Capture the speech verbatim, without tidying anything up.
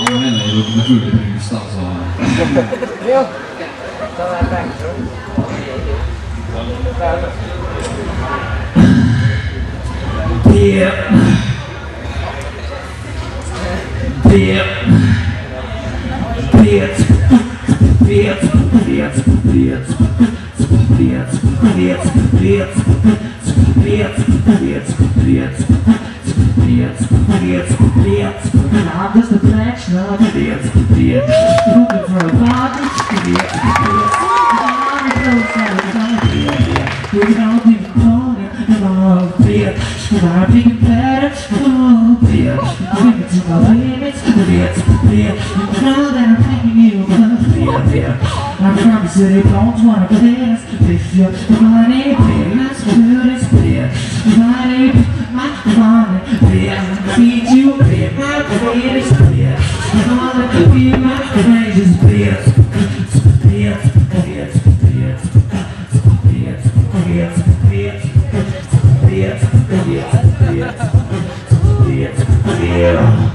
jag menar ju naturligt ingenstans. Jo, ta den här backroom. Pep. Pep. Pep. Pep. Pep. Pep. Pep. Pep. Pep. Pep. Pep. Pep. Pep. I'm just a black snob. Pep. Pep. Looking for a body. Pep. We don't even call it. Oh, Pep. I'm picking patterns. Oh, Pep. Bring it to my limits. Pep. Pep. You know that I'm picking you up. Pep. Pep. I promise you they don't wanna play us. If your money, Pep. Let's do this, Pep. Money, my money, Pep. Feed you, Pep. My greatest, Pep. Wanna be my greatest, Pep. Pep. Pep. Pep. Pep. Pep. Pep. Pep. Pep. Pep. Pep. Pep.